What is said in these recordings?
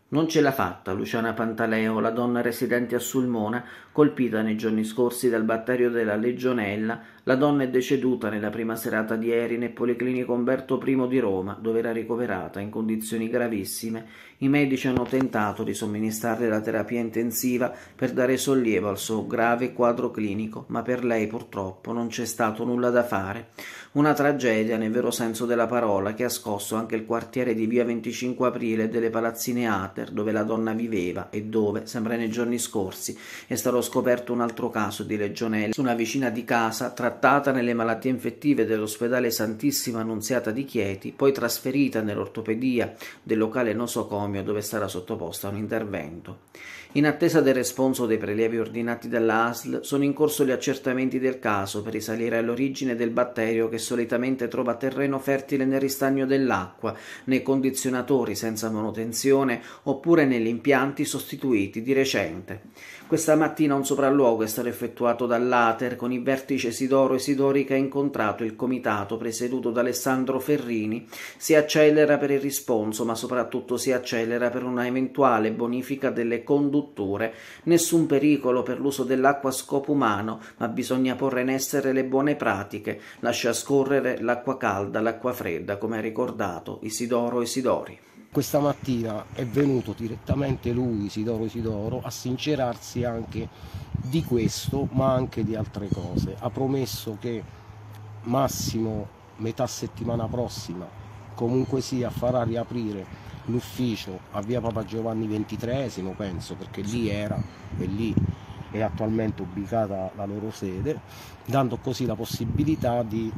Non ce l'ha fatta Luciana Pantaleo, la donna residente a Sulmona, colpita nei giorni scorsi dal batterio della legionella. La donna è deceduta nella prima serata di ieri nel Policlinico Umberto I di Roma, dove era ricoverata in condizioni gravissime. I medici hanno tentato di somministrarle la terapia intensiva per dare sollievo al suo grave quadro clinico, ma per lei purtroppo non c'è stato nulla da fare. Una tragedia nel vero senso della parola che ha scosso anche il quartiere di via 25 Aprile e delle Palazzine Ater, dove la donna viveva e dove, sempre nei giorni scorsi, è stato scoperto un altro caso di legionella su una vicina di casa trattata nelle malattie infettive dell'ospedale Santissima Annunziata di Chieti, poi trasferita nell'ortopedia del locale nosocomio dove sarà sottoposta a un intervento. In attesa del responso dei prelievi ordinati dalla ASL, sono in corso gli accertamenti del caso per risalire all'origine del batterio che solitamente trova terreno fertile nel ristagno dell'acqua, nei condizionatori senza manutenzione oppure negli impianti sostituiti di recente. Questa mattina un sopralluogo è stato effettuato dall'Ater con il vertice Isidoro Isidori che ha incontrato il comitato presieduto da Alessandro Ferrini. Si accelera per il risponso, ma soprattutto si accelera per una eventuale bonifica delle condutture. Nessun pericolo per l'uso dell'acqua a scopo umano, ma bisogna porre in essere le buone pratiche. Lascia scorrere l'acqua calda, l'acqua fredda, come ha ricordato Isidoro Isidori. Questa mattina è venuto direttamente lui, Isidoro, a sincerarsi anche di questo, ma anche di altre cose. Ha promesso che massimo metà settimana prossima, comunque sia, farà riaprire l'ufficio a via Papa Giovanni XXIII, penso, perché lì era e lì è attualmente ubicata la loro sede, dando così la possibilità di,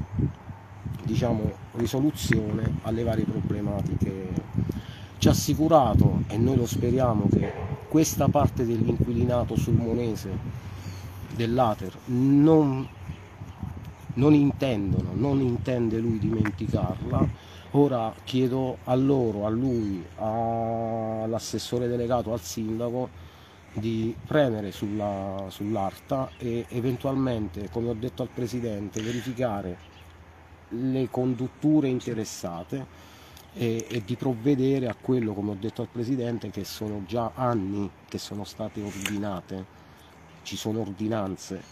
risoluzione alle varie problematiche. Ci ha assicurato, e noi lo speriamo, che questa parte dell'inquilinato sulmonese dell'Ater non intende lui dimenticarla. Ora chiedo a loro, a lui, all'assessore delegato, al sindaco, di premere sull'ARTA e eventualmente, come ho detto al Presidente, verificare le condutture interessate e di provvedere a quello, come ho detto al Presidente, che sono già anni che sono state ordinate, ci sono ordinanze,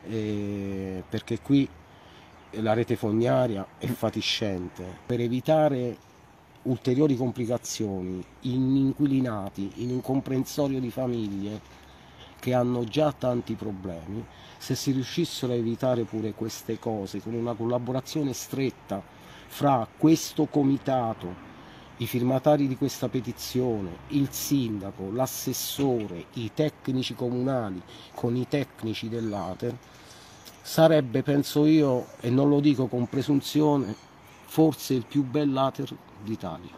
perché qui la rete fognaria è fatiscente. Per evitare ulteriori complicazioni in inquilinati, in un comprensorio di famiglie che hanno già tanti problemi, se si riuscissero a evitare pure queste cose con una collaborazione stretta fra questo comitato, i firmatari di questa petizione, il sindaco, l'assessore, i tecnici comunali con i tecnici dell'Ater, sarebbe, penso io, e non lo dico con presunzione, forse il più bel Ater d'Italia.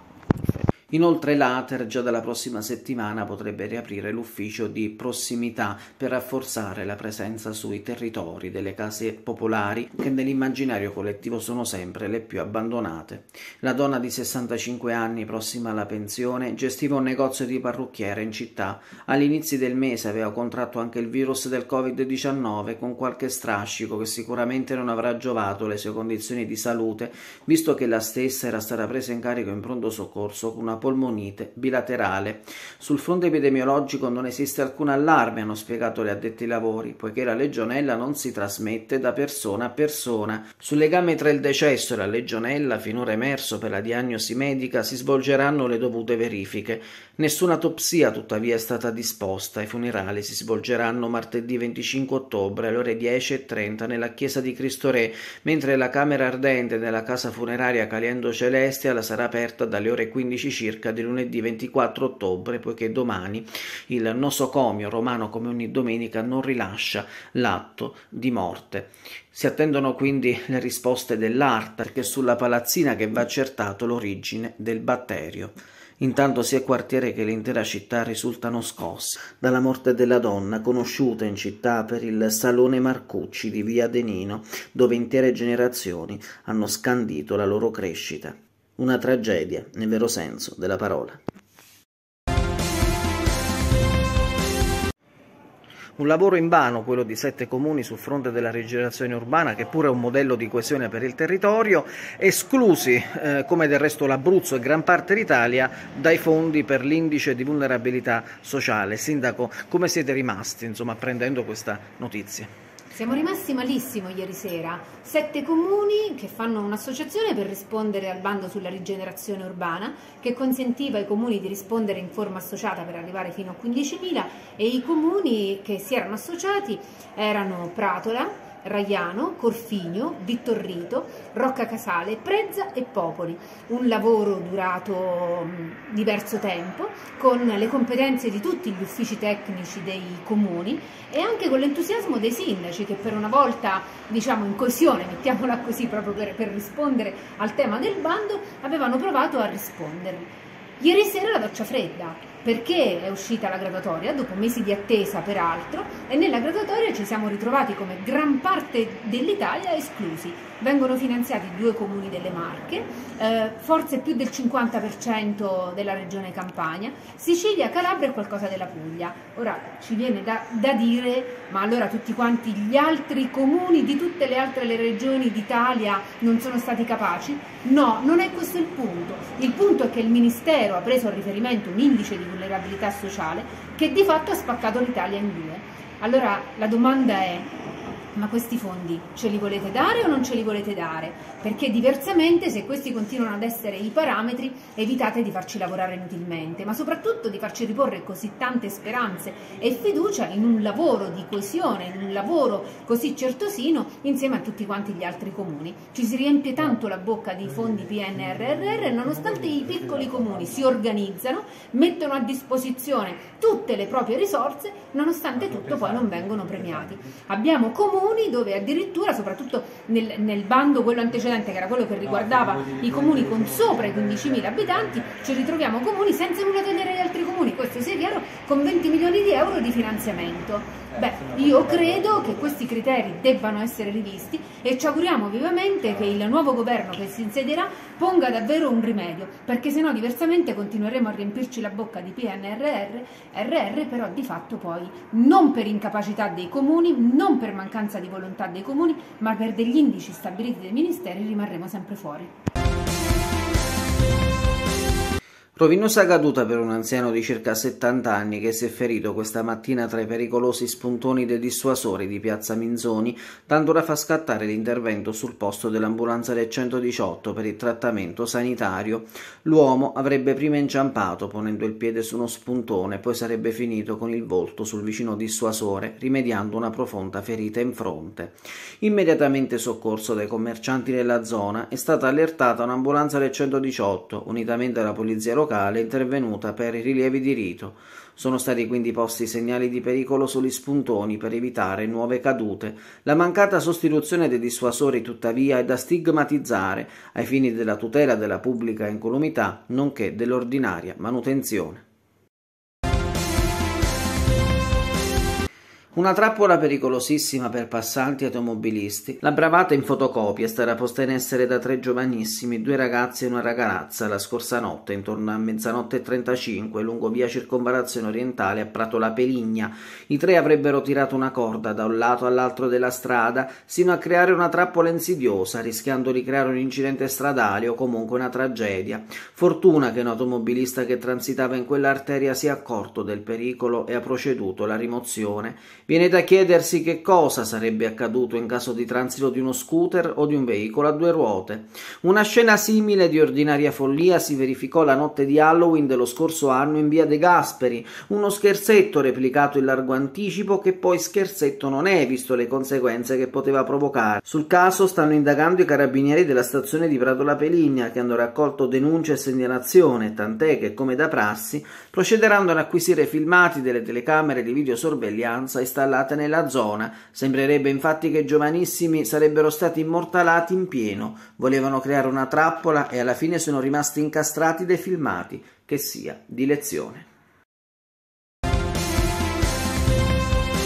Inoltre l'Ater già dalla prossima settimana potrebbe riaprire l'ufficio di prossimità per rafforzare la presenza sui territori delle case popolari che nell'immaginario collettivo sono sempre le più abbandonate. La donna di 65 anni, prossima alla pensione, gestiva un negozio di parrucchiere in città. All'inizio del mese aveva contratto anche il virus del Covid-19 con qualche strascico che sicuramente non avrà giovato le sue condizioni di salute, visto che la stessa era stata presa in carico in pronto soccorso con una polmonite bilaterale. Sul fronte epidemiologico non esiste alcun allarme, hanno spiegato gli addetti ai lavori, poiché la legionella non si trasmette da persona a persona. Sul legame tra il decesso e la legionella, finora emerso per la diagnosi medica, si svolgeranno le dovute verifiche. Nessuna autopsia tuttavia è stata disposta. I funerali si svolgeranno martedì 25 ottobre alle ore 10:30 nella chiesa di Cristo Re, mentre la camera ardente della casa funeraria Caliendo Celestia sarà aperta dalle ore 15 circa di lunedì 24 ottobre, poiché domani il nosocomio romano, come ogni domenica, non rilascia l'atto di morte. Si attendono quindi le risposte dell'ARTA, perché è sulla palazzina che va accertato l'origine del batterio. Intanto sia il quartiere che l'intera città risultano scossi dalla morte della donna, conosciuta in città per il Salone Marcucci di via Adenino, dove intere generazioni hanno scandito la loro crescita. Una tragedia nel vero senso della parola. Un lavoro invano quello di 7 comuni sul fronte della rigenerazione urbana, che pure è un modello di coesione per il territorio, esclusi, come del resto l'Abruzzo e gran parte d'Italia, dai fondi per l'indice di vulnerabilità sociale. Sindaco, come siete rimasti, insomma, apprendendo questa notizia? Siamo rimasti malissimo ieri sera. 7 comuni che fanno un'associazione per rispondere al bando sulla rigenerazione urbana, che consentiva ai comuni di rispondere in forma associata per arrivare fino a 15.000, e i comuni che si erano associati erano Pratola, Raiano, Corfigno, Vittorrito, Rocca Casale, Prezza e Popoli. Un lavoro durato diverso tempo, con le competenze di tutti gli uffici tecnici dei comuni e anche con l'entusiasmo dei sindaci che per una volta, diciamo in coesione, mettiamola così, proprio per rispondere al tema del bando, avevano provato a rispondere. Ieri sera la doccia fredda, perché è uscita la graduatoria, dopo mesi di attesa peraltro, e nella graduatoria ci siamo ritrovati come gran parte dell'Italia esclusi. Vengono finanziati 2 comuni delle Marche, forse più del 50% della regione Campania, Sicilia, Calabria e qualcosa della Puglia. Ora ci viene da dire, ma allora tutti quanti gli altri comuni di tutte le altre regioni d'Italia non sono stati capaci? No, non è questo il punto. Il punto è che il Ministero ha preso a riferimento un indice di vulnerabilità sociale che di fatto ha spaccato l'Italia in 2. Allora la domanda è: ma questi fondi ce li volete dare o non ce li volete dare? Perché diversamente, se questi continuano ad essere i parametri, evitate di farci lavorare inutilmente, ma soprattutto di farci riporre così tante speranze e fiducia in un lavoro di coesione, in un lavoro così certosino insieme a tutti quanti gli altri comuni. Ci si riempie tanto la bocca di fondi PNRR, nonostante i piccoli comuni si organizzano, mettono a disposizione tutte le proprie risorse, nonostante tutto poi non vengono premiati. Abbiamo comuni dove addirittura, soprattutto nel bando quello antecedente, che era quello che riguardava i comuni con sopra i 15.000 abitanti, ci ritroviamo comuni senza nulla togliere agli altri comuni, questo sia chiaro, con 20 milioni di euro di finanziamento. Beh, io credo che questi criteri debbano essere rivisti e ci auguriamo vivamente che il nuovo governo che si insedierà ponga davvero un rimedio, perché sennò diversamente continueremo a riempirci la bocca di PNRR, però di fatto poi non per incapacità dei comuni, non per mancanza di volontà dei comuni, ma per degli indici stabiliti dai ministeri rimarremo sempre fuori. Rovinosa caduta per un anziano di circa 70 anni che si è ferito questa mattina tra i pericolosi spuntoni dei dissuasori di Piazza Minzoni, tanto da far scattare l'intervento sul posto dell'ambulanza del 118 per il trattamento sanitario. L'uomo avrebbe prima inciampato ponendo il piede su uno spuntone, poi sarebbe finito con il volto sul vicino dissuasore, rimediando una profonda ferita in fronte. Immediatamente soccorso dai commercianti della zona, è stata allertata un'ambulanza del 118, unitamente alla polizia locale intervenuta per i rilievi di rito. Sono stati quindi posti segnali di pericolo sugli spuntoni per evitare nuove cadute. La mancata sostituzione dei dissuasori, tuttavia, è da stigmatizzare ai fini della tutela della pubblica incolumità, nonché dell'ordinaria manutenzione. Una trappola pericolosissima per passanti e automobilisti. La bravata in fotocopia è stata posta in essere da 3 giovanissimi, 2 ragazzi e una ragazza, la scorsa notte, intorno a 00:35, lungo via Circonvallazione Orientale a Pratola Peligna. I 3 avrebbero tirato una corda da un lato all'altro della strada, sino a creare una trappola insidiosa, rischiando di creare un incidente stradale o comunque una tragedia. Fortuna che un automobilista che transitava in quell'arteria si è accorto del pericolo e ha proceduto alla rimozione. Viene da chiedersi che cosa sarebbe accaduto in caso di transito di uno scooter o di un veicolo a 2 ruote. Una scena simile di ordinaria follia si verificò la notte di Halloween dello scorso anno in via De Gasperi, uno scherzetto replicato in largo anticipo che poi scherzetto non è, visto le conseguenze che poteva provocare. Sul caso stanno indagando i carabinieri della stazione di Pratola Peligna, che hanno raccolto denunce e segnalazione, tant'è che, come da prassi, procederanno ad acquisire filmati delle telecamere di videosorveglianza installate nella zona. Sembrerebbe infatti che i giovanissimi sarebbero stati immortalati in pieno, volevano creare una trappola e alla fine sono rimasti incastrati dai filmati, che sia di lezione.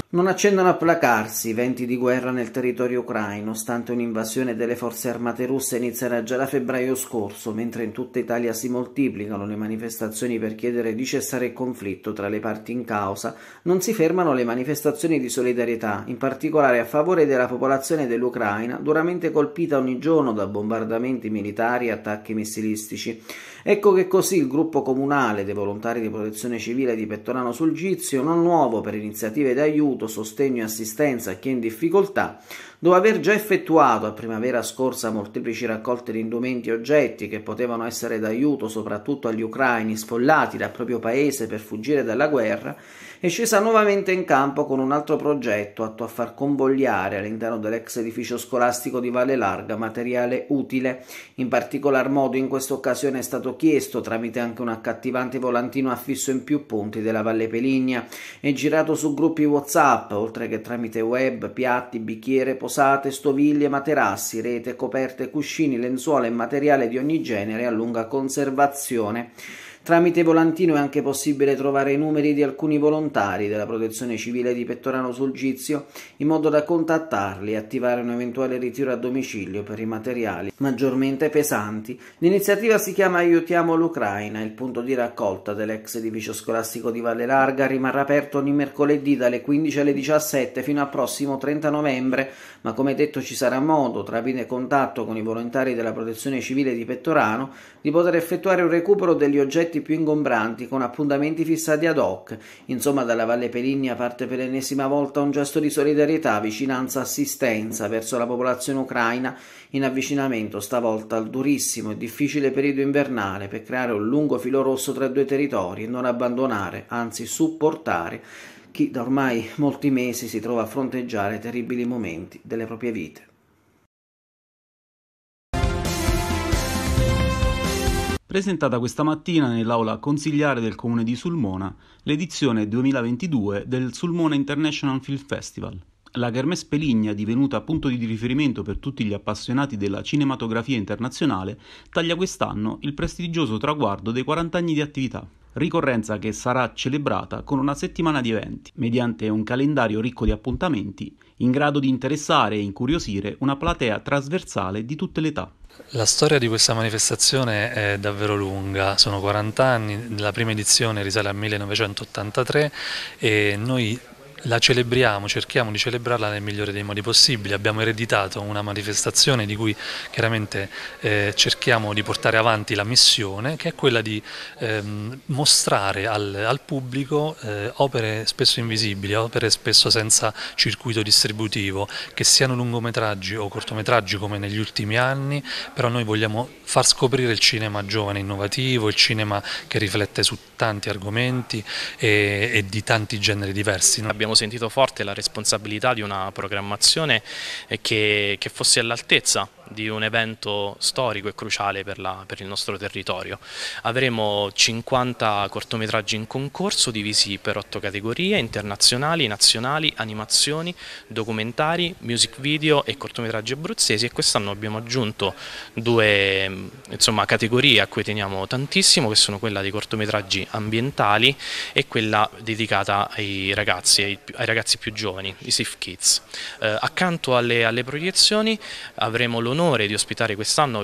Non accendono a placarsi i venti di guerra nel territorio ucraino, stante un'invasione delle forze armate russe inizierà già da febbraio scorso, mentre in tutta Italia si moltiplicano le manifestazioni per chiedere di cessare il conflitto tra le parti in causa. Non si fermano le manifestazioni di solidarietà, in particolare a favore della popolazione dell'Ucraina, duramente colpita ogni giorno da bombardamenti militari e attacchi missilistici. Ecco che così il gruppo comunale dei volontari di protezione civile di Pettorano sul Gizio, non nuovo per iniziative d'aiuto, sostegno e assistenza a chi è in difficoltà, dopo aver già effettuato a primavera scorsa molteplici raccolte di indumenti e oggetti che potevano essere d'aiuto soprattutto agli ucraini sfollati dal proprio paese per fuggire dalla guerra, è scesa nuovamente in campo con un altro progetto atto a far convogliare all'interno dell'ex edificio scolastico di Valle Larga materiale utile. In particolar modo in questa occasione è stato chiesto, tramite anche un accattivante volantino affisso in più punti della Valle Peligna e girato su gruppi WhatsApp, oltre che tramite web, piatti, bicchiere, posate, stoviglie, materassi, rete, coperte, cuscini, lenzuola e materiale di ogni genere a lunga conservazione. Tramite volantino è anche possibile trovare i numeri di alcuni volontari della Protezione Civile di Pettorano sul Gizio, in modo da contattarli e attivare un eventuale ritiro a domicilio per i materiali maggiormente pesanti. L'iniziativa si chiama Aiutiamo l'Ucraina. Il punto di raccolta dell'ex edificio scolastico di Valle Larga rimarrà aperto ogni mercoledì dalle 15 alle 17 fino al prossimo 30 novembre, ma come detto ci sarà modo, tramite contatto con i volontari della Protezione Civile di Pettorano, di poter effettuare un recupero degli oggetti più ingombranti con appuntamenti fissati ad hoc. Insomma, dalla Valle Peligna parte per l'ennesima volta un gesto di solidarietà, vicinanza, assistenza verso la popolazione ucraina, in avvicinamento stavolta al durissimo e difficile periodo invernale, per creare un lungo filo rosso tra i due territori e non abbandonare, anzi supportare chi da ormai molti mesi si trova a fronteggiare terribili momenti delle proprie vite. Presentata questa mattina nell'aula consigliare del Comune di Sulmona l'edizione 2022 del Sulmona International Film Festival. La Kermesse Peligna, divenuta punto di riferimento per tutti gli appassionati della cinematografia internazionale, taglia quest'anno il prestigioso traguardo dei 40 anni di attività. Ricorrenza che sarà celebrata con una settimana di eventi, mediante un calendario ricco di appuntamenti, in grado di interessare e incuriosire una platea trasversale di tutte le età. La storia di questa manifestazione è davvero lunga, sono 40 anni, la prima edizione risale al 1983 e noi la celebriamo, cerchiamo di celebrarla nel migliore dei modi possibili. Abbiamo ereditato una manifestazione di cui chiaramente cerchiamo di portare avanti la missione, che è quella di mostrare al pubblico opere spesso invisibili, opere spesso senza circuito distributivo, che siano lungometraggi o cortometraggi come negli ultimi anni, però noi vogliamo far scoprire il cinema giovane, innovativo, il cinema che riflette su tanti argomenti e di tanti generi diversi. Abbiamo sentito forte la responsabilità di una programmazione che fosse all'altezza di un evento storico e cruciale per il nostro territorio. Avremo 50 cortometraggi in concorso divisi per 8 categorie: internazionali, nazionali, animazioni, documentari, music video e cortometraggi abruzzesi, e quest'anno abbiamo aggiunto due categorie a cui teniamo tantissimo, che sono quella dei cortometraggi ambientali e quella dedicata ai ragazzi più giovani, i SIF Kids. Accanto alle proiezioni avremo l'onore di ospitare quest'anno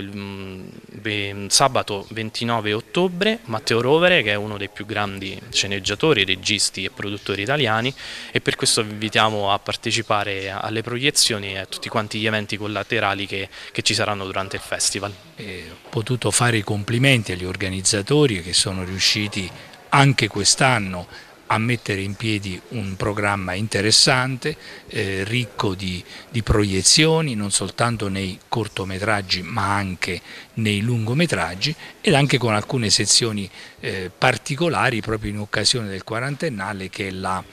il sabato 29 ottobre Matteo Rovere, che è uno dei più grandi sceneggiatori, registi e produttori italiani, e per questo vi invitiamo a partecipare alle proiezioni e a tutti quanti gli eventi collaterali che ci saranno durante il festival. Ho potuto fare i complimenti agli organizzatori che sono riusciti anche quest'anno a mettere in piedi un programma interessante, ricco di proiezioni, non soltanto nei cortometraggi ma anche nei lungometraggi, ed anche con alcune sezioni particolari proprio in occasione del quarantennale, che è la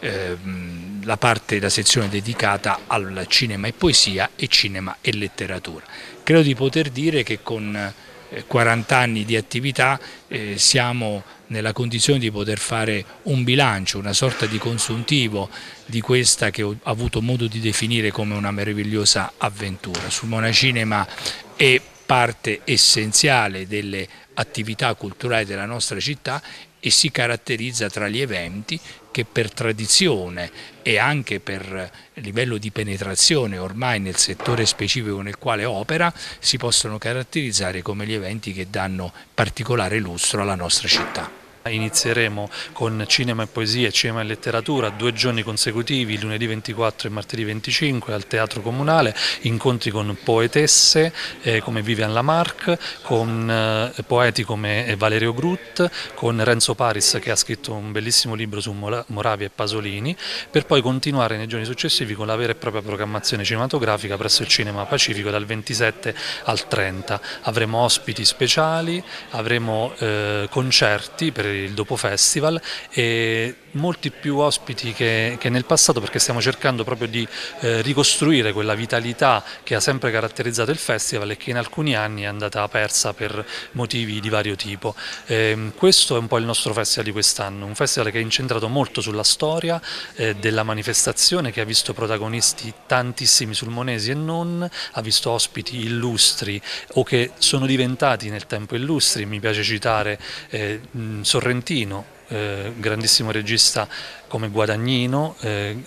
sezione dedicata al cinema e poesia e cinema e letteratura. Credo di poter dire che con 40 anni di attività siamo nella condizione di poter fare un bilancio, una sorta di consuntivo di questa che ho avuto modo di definire come una meravigliosa avventura. Sulmona Cinema è parte essenziale delle attività culturali della nostra città e si caratterizza tra gli eventi che per tradizione e anche per livello di penetrazione ormai nel settore specifico nel quale opera si possono caratterizzare come gli eventi che danno particolare lustro alla nostra città. Inizieremo con cinema e poesia e cinema e letteratura 2 giorni consecutivi, lunedì 24 e martedì 25 al Teatro Comunale, incontri con poetesse come Vivian Lamarck, con poeti come Valerio Groot, con Renzo Paris che ha scritto un bellissimo libro su Moravia e Pasolini, per poi continuare nei giorni successivi con la vera e propria programmazione cinematografica presso il Cinema Pacifico dal 27 al 30. Avremo ospiti speciali, avremo concerti per il Dopo Festival e molti più ospiti che nel passato, perché stiamo cercando proprio di ricostruire quella vitalità che ha sempre caratterizzato il festival e che in alcuni anni è andata persa per motivi di vario tipo. Questo è un po' il nostro festival di quest'anno, un festival che è incentrato molto sulla storia della manifestazione, che ha visto protagonisti tantissimi sulmonesi e non, ha visto ospiti illustri o che sono diventati nel tempo illustri. Mi piace citare Sorrentino, grandissimo regista, come Guadagnino,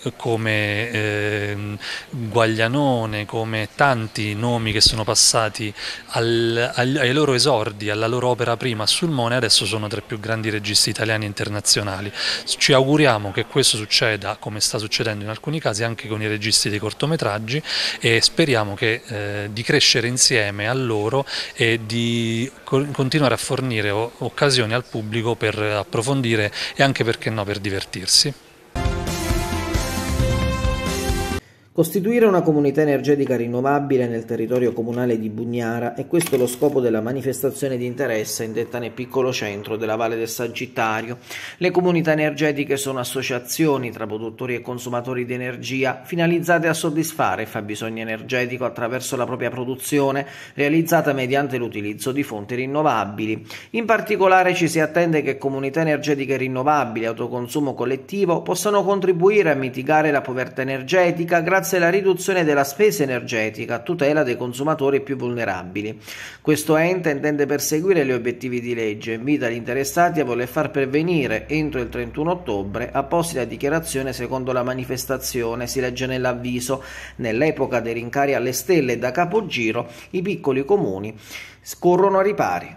come Guaglianone, come tanti nomi che sono passati ai loro esordi, alla loro opera prima a Sulmone, adesso sono tra i più grandi registi italiani e internazionali. Ci auguriamo che questo succeda, come sta succedendo in alcuni casi, anche con i registi dei cortometraggi, e speriamo di crescere insieme a loro e di continuare a fornire occasioni al pubblico per approfondire e anche, perché no, per divertirsi. Costituire una comunità energetica rinnovabile nel territorio comunale di Bugnara è questo lo scopo della manifestazione di interesse indetta nel piccolo centro della Valle del Sagittario. Le comunità energetiche sono associazioni tra produttori e consumatori di energia finalizzate a soddisfare il fabbisogno energetico attraverso la propria produzione realizzata mediante l'utilizzo di fonti rinnovabili. In particolare ci si attende che comunità energetiche rinnovabili e autoconsumo collettivo possano contribuire a mitigare la povertà energetica grazie alla riduzione della spesa energetica a tutela dei consumatori più vulnerabili. Questo ente intende perseguire gli obiettivi di legge e invita gli interessati a voler far pervenire entro il 31 ottobre apposita dichiarazione secondo la manifestazione, si legge nell'avviso. Nell'epoca dei rincari alle stelle da capogiro, i piccoli comuni scorrono a ripari.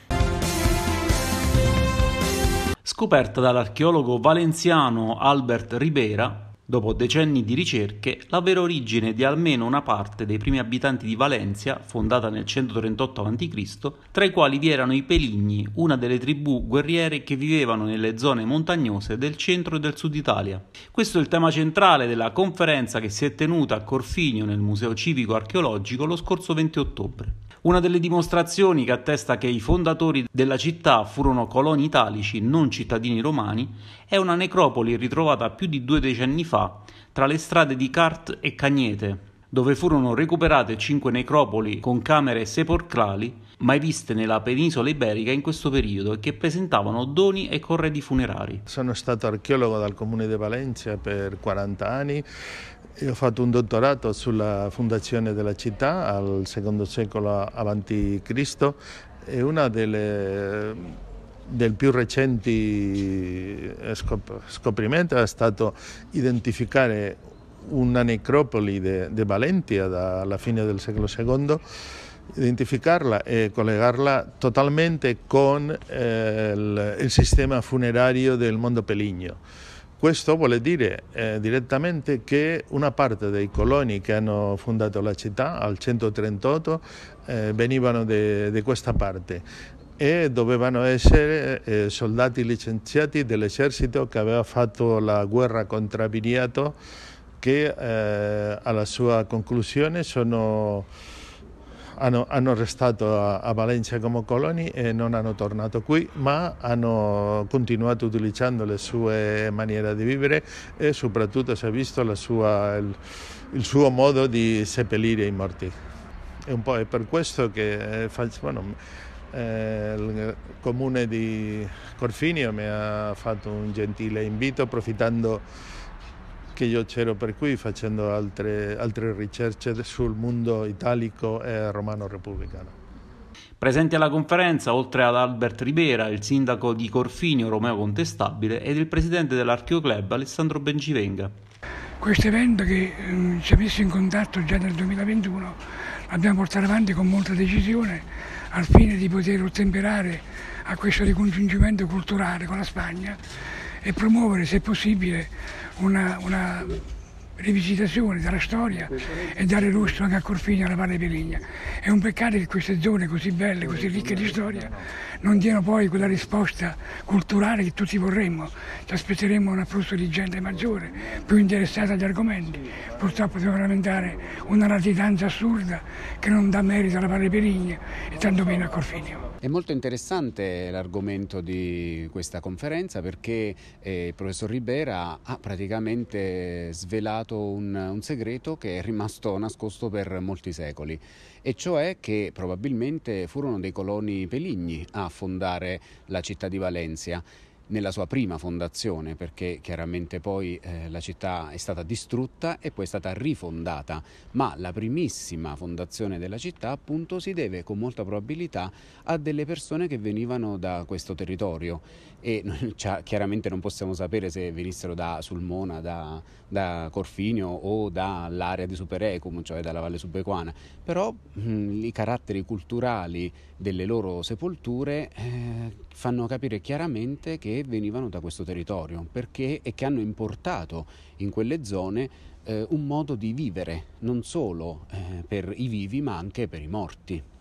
Scoperta dall'archeologo valenziano Albert Ribera, dopo decenni di ricerche, la vera origine di almeno una parte dei primi abitanti di Valencia, fondata nel 138 a.C., tra i quali vi erano i Peligni, una delle tribù guerriere che vivevano nelle zone montagnose del centro e del sud Italia. Questo è il tema centrale della conferenza che si è tenuta a Corfinio nel Museo Civico Archeologico lo scorso 20 ottobre. Una delle dimostrazioni che attesta che i fondatori della città furono coloni italici, non cittadini romani, è una necropoli ritrovata più di 2 decenni fa tra le strade di Cart e Cagnete, dove furono recuperate 5 necropoli con camere sepolcrali mai viste nella penisola iberica in questo periodo e che presentavano doni e corredi funerari. Sono stato archeologo dal comune di Valencia per 40 anni. Ho fatto un dottorato sulla fondazione della città al II secolo a.C. e una del più recenti scoprimenti è stato identificare una necropoli di Valentia alla fine del secolo II, identificarla e collegarla totalmente con il sistema funerario del mondo peligno. Questo vuole dire direttamente che una parte dei coloni che hanno fondato la città al 138 venivano di questa parte e dovevano essere soldati licenziati dell'esercito che aveva fatto la guerra contro Viriato, che alla sua conclusione hanno restato a Valencia come coloni e non hanno tornato qui, ma hanno continuato utilizzando le sue maniere di vivere e soprattutto si è visto il suo modo di seppellire i morti. È per questo che il comune di Corfinio mi ha fatto un gentile invito, approfittando che io c'ero per qui facendo altre ricerche sul mondo italico e romano repubblicano. Presenti alla conferenza, oltre ad Albert Ribera, il sindaco di Corfinio Romeo Contestabile ed il presidente dell'Archeoclub Alessandro Bencivenga. Questo evento che ci ha messo in contatto già nel 2021 l'abbiamo portato avanti con molta decisione al fine di poter ottemperare a questo ricongiungimento culturale con la Spagna e promuovere, se possibile, una rivisitazione della storia e dare lustro anche a Corfinio e alla Valle Peligna. È un peccato che queste zone così belle, così ricche di storia non diano poi quella risposta culturale che tutti vorremmo. Ci aspetteremmo un afflusso di gente maggiore, più interessata agli argomenti. Purtroppo dobbiamo lamentare una latitanza assurda che non dà merito alla Valle Peligna e tanto meno a Corfinio. È molto interessante l'argomento di questa conferenza perché il professor Ribera ha praticamente svelato un segreto che è rimasto nascosto per molti secoli, e cioè che probabilmente furono dei coloni peligni a fondare la città di Valencia nella sua prima fondazione, perché chiaramente poi la città è stata distrutta e poi è stata rifondata, ma la primissima fondazione della città appunto si deve con molta probabilità a delle persone che venivano da questo territorio, e chiaramente non possiamo sapere se venissero da Sulmona, da Corfinio o dall'area di Superecum, cioè dalla Valle Subequana, però i caratteri culturali delle loro sepolture fanno capire chiaramente che venivano da questo territorio, perché e che hanno importato in quelle zone un modo di vivere non solo per i vivi ma anche per i morti.